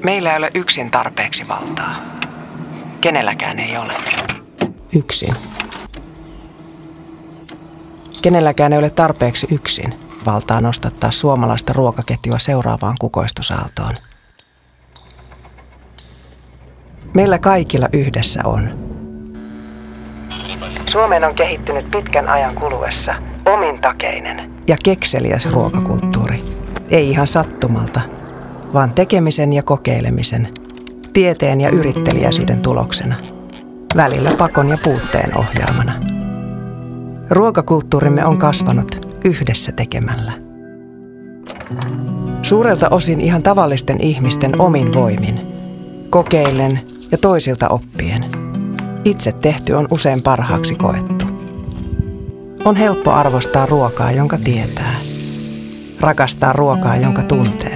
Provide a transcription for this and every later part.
Meillä ei ole yksin tarpeeksi valtaa. Kenelläkään ei ole. Yksin. Kenelläkään ei ole tarpeeksi yksin valtaa nostattaa suomalaista ruokaketjua seuraavaan kukoistusaaltoon. Meillä kaikilla yhdessä on. Suomeen on kehittynyt pitkän ajan kuluessa omintakeinen ja kekseliäs ruokakulttuuri. Ei ihan sattumalta, vaan tekemisen ja kokeilemisen, tieteen ja yritteliäisyyden tuloksena. Välillä pakon ja puutteen ohjaamana. Ruokakulttuurimme on kasvanut yhdessä tekemällä. Suurelta osin ihan tavallisten ihmisten omin voimin, kokeillen ja toisilta oppien. Itse tehty on usein parhaaksi koettu. On helppo arvostaa ruokaa, jonka tietää. Rakastaa ruokaa, jonka tuntee.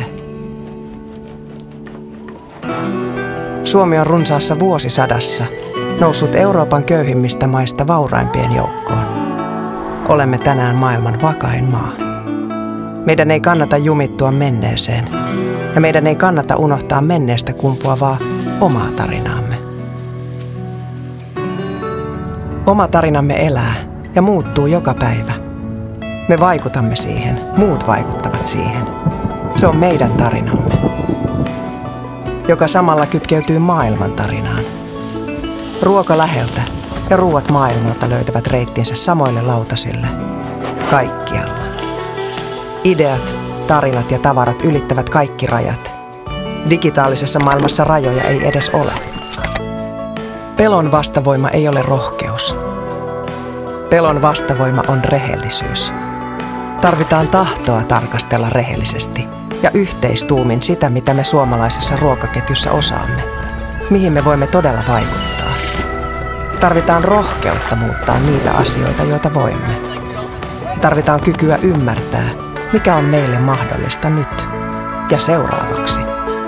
Suomi on runsaassa vuosisadassa noussut Euroopan köyhimmistä maista vauraimpien joukkoon. Olemme tänään maailman vakain maa. Meidän ei kannata jumittua menneeseen, ja meidän ei kannata unohtaa menneestä kumpuavaa omaa tarinaamme. Oma tarinamme elää ja muuttuu joka päivä. Me vaikutamme siihen, muut vaikuttavat siihen. Se on meidän tarinamme, joka samalla kytkeytyy maailman tarinaan. Ruoka läheltä ja ruuat maailmalta löytävät reittinsä samoille lautasille, kaikkialla. Ideat, tarinat ja tavarat ylittävät kaikki rajat. Digitaalisessa maailmassa rajoja ei edes ole. Pelon vastavoima ei ole rohkeus. Pelon vastavoima on rehellisyys. Tarvitaan tahtoa tarkastella rehellisesti ja yhteistuumin sitä, mitä me suomalaisessa ruokaketjussa osaamme, mihin me voimme todella vaikuttaa. Tarvitaan rohkeutta muuttaa niitä asioita, joita voimme. Tarvitaan kykyä ymmärtää, mikä on meille mahdollista nyt ja seuraavaksi.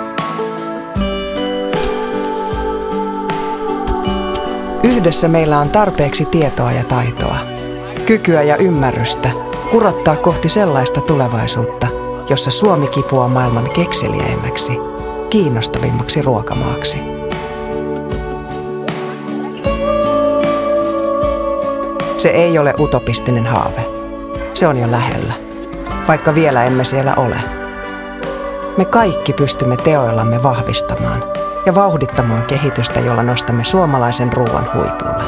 Yhdessä meillä on tarpeeksi tietoa ja taitoa, kykyä ja ymmärrystä kurottaa kohti sellaista tulevaisuutta, jossa Suomi kipuaa maailman kekseliäimmäksi, kiinnostavimmaksi ruokamaaksi. Se ei ole utopistinen haave. Se on jo lähellä, vaikka vielä emme siellä ole. Me kaikki pystymme teoillamme vahvistamaan ja vauhdittamaan kehitystä, jolla nostamme suomalaisen ruoan huipulle.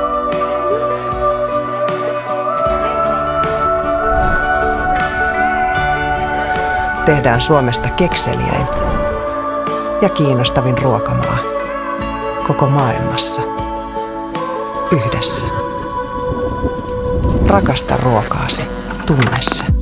Tehdään Suomesta kekseliäin ja kiinnostavin ruokamaa koko maailmassa. Yhdessä. Rakasta ruokaasi, tunne se.